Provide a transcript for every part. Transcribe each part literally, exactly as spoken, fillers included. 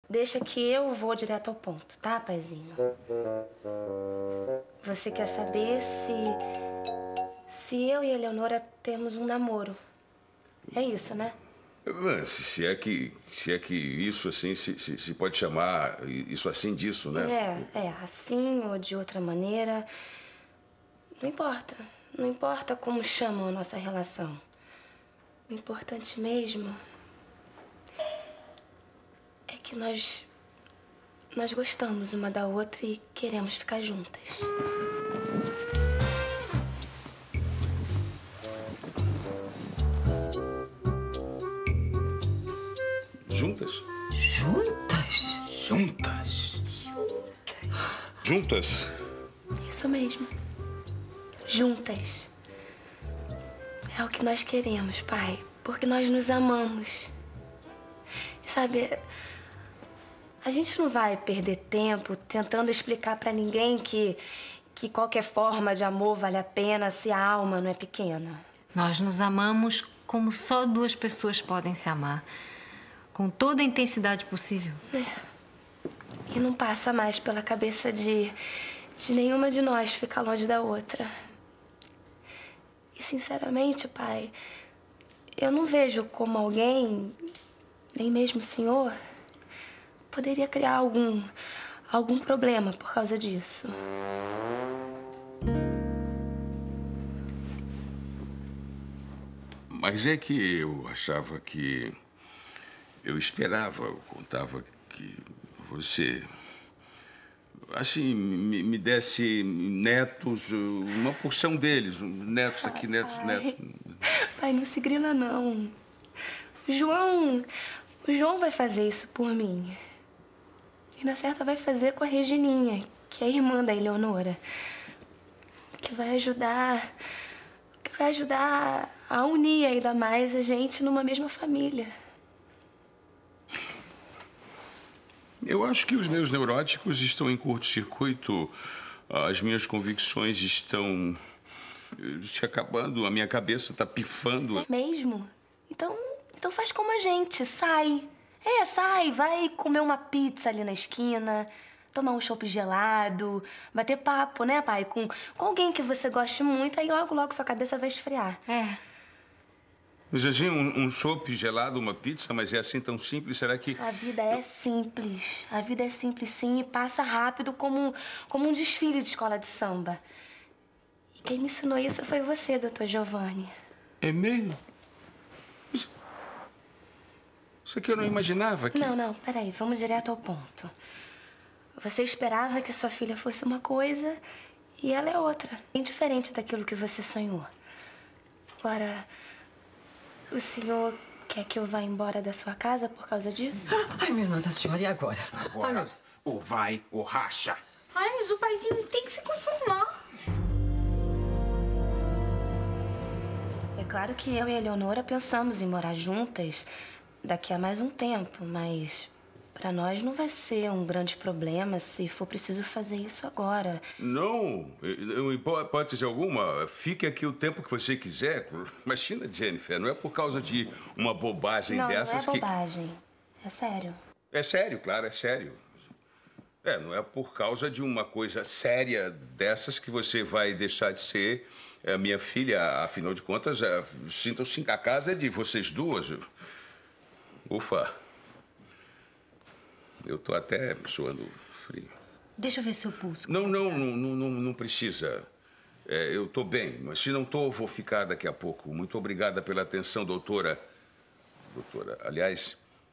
deixa que eu vou direto ao ponto, tá, paizinho? Você quer saber se... se eu e a Eleonora temos um namoro. É isso, né? Se é que, se é que isso assim se, se, se pode chamar isso assim disso, né? É, é, assim ou de outra maneira. Não importa. Não importa como chamam a nossa relação. O importante mesmo é que nós... nós gostamos uma da outra e queremos ficar juntas. Juntas? Juntas? Juntas? Juntas? Isso mesmo. Juntas. É o que nós queremos, pai. Porque nós nos amamos. E sabe, a gente não vai perder tempo tentando explicar pra ninguém que, que qualquer forma de amor vale a pena se a alma não é pequena. Nós nos amamos como só duas pessoas podem se amar. Com toda a intensidade possível. É. E não passa mais pela cabeça de, de nenhuma de nós ficar longe da outra. E, sinceramente, pai, eu não vejo como alguém, nem mesmo o senhor, poderia criar algum, algum problema por causa disso. Mas é que eu achava que... Eu esperava, eu contava que você, assim, me, me desse netos, uma porção deles, netos aqui, netos, Ai, netos. Pai, não se grila, não. O João, o João vai fazer isso por mim. E na certa vai fazer com a Regininha, que é a irmã da Eleonora. Que vai ajudar, que vai ajudar a unir ainda mais a gente numa mesma família. Eu acho que os meus neuróticos estão em curto-circuito, as minhas convicções estão se acabando, a minha cabeça está pifando. É mesmo? Então, então faz como a gente, sai. É, sai, vai comer uma pizza ali na esquina, tomar um chopp gelado, bater papo, né, pai? Com, com alguém que você goste muito, aí logo, logo sua cabeça vai esfriar. É. Zezinho, um, um chopp gelado, uma pizza, mas é assim tão simples, será que... A vida é simples. A vida é simples, sim, e passa rápido como, como um desfile de escola de samba. E quem me ensinou isso foi você, doutor Giovanni. É mesmo? Isso aqui eu não imaginava que... Não, não, peraí, vamos direto ao ponto. Você esperava que sua filha fosse uma coisa e ela é outra. Bem diferente daquilo que você sonhou. Agora... O senhor quer que eu vá embora da sua casa por causa disso? Ai, minha Nossa Senhora, e agora? Agora, Ai, ou vai ou racha. Ai, mas o paizinho tem que se conformar. É claro que eu e a Eleonora pensamos em morar juntas daqui a mais um tempo, mas pra nós não vai ser um grande problema se for preciso fazer isso agora. Não, em hipótese alguma, fique aqui o tempo que você quiser. Imagina, Jennifer, não é por causa de uma bobagem não, dessas não é que... bobagem. É sério. É sério, claro, é sério. É, não é por causa de uma coisa séria dessas que você vai deixar de ser é, minha filha. Afinal de contas, é, sintam-se a casa é de vocês duas. Ufa. Eu tô até suando frio. Deixa eu ver seu pulso. Não, não, não, não, não precisa. É, eu tô bem, mas se não tô, eu vou ficar daqui a pouco. Muito obrigada pela atenção, doutora. Doutora, aliás,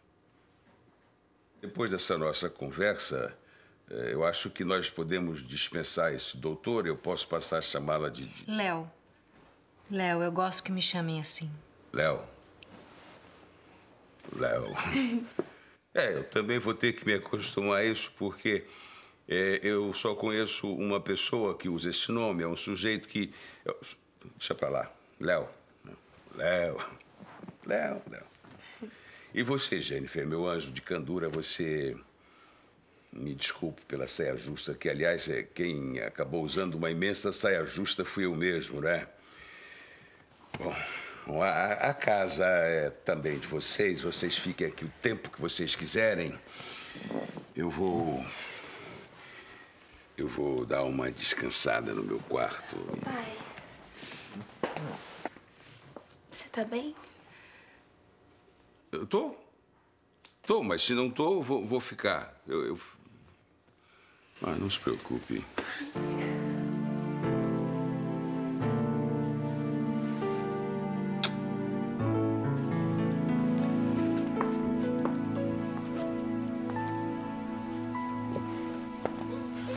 depois dessa nossa conversa, é, eu acho que nós podemos dispensar esse doutor. Eu posso passar a chamá-la de... de... Léo. Léo, eu gosto que me chamem assim. Léo. Léo. É, eu também vou ter que me acostumar a isso, porque é, eu só conheço uma pessoa que usa esse nome. É um sujeito que... Eu... Deixa pra lá. Léo. Léo. Léo, Léo. E você, Jennifer, meu anjo de candura, você... Me desculpe pela saia justa, que, aliás, é quem acabou usando uma imensa saia justa fui eu mesmo, né? Bom, a, a casa é também de vocês. Vocês fiquem aqui o tempo que vocês quiserem. Eu vou... Eu vou dar uma descansada no meu quarto. Pai... Você tá bem? Eu tô? Tô, mas se não tô, eu vou, vou ficar. Eu, eu... Ah, não se preocupe.